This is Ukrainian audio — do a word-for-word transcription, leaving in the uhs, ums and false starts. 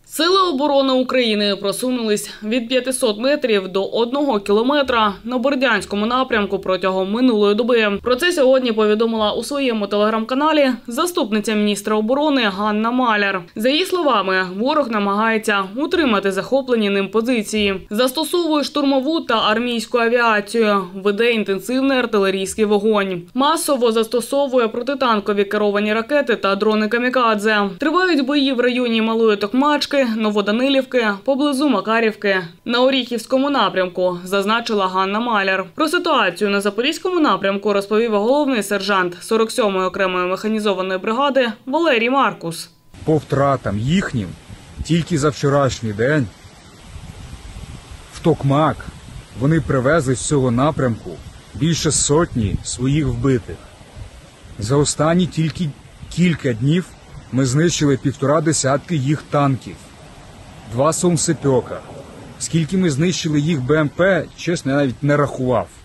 Сили оборони України просунулись від п'ятисот метрів до одного кілометра на Бердянському напрямку протягом минулої доби. Про це сьогодні повідомила у своєму телеграм-каналі заступниця міністра оборони Ганна Маляр. За її словами, ворог намагається утримати захоплені ним позиції. Застосовує штурмову та армійську авіацію, веде інтенсивний артилерійський вогонь. Масово застосовує протитанкові керовані ракети та дрони камікадзе. Тривають бої в районі Малої Токмачки, Новоданилівки, поблизу Макарівки. На Оріхівському напрямку, зазначила Ганна Маляр. Про ситуацію на Запорізькому напрямку розповів головний сержант сорок сьомої окремої механізованої бригади Валерій Маркус. По втратам їхнім тільки за вчорашній день в Токмак вони привезли з цього напрямку більше сотні своїх вбитих. За останні тільки кілька днів ми знищили півтора десятки їх танків, два сомсипьока. Скільки ми знищили їх БМП, чесно, я навіть не рахував.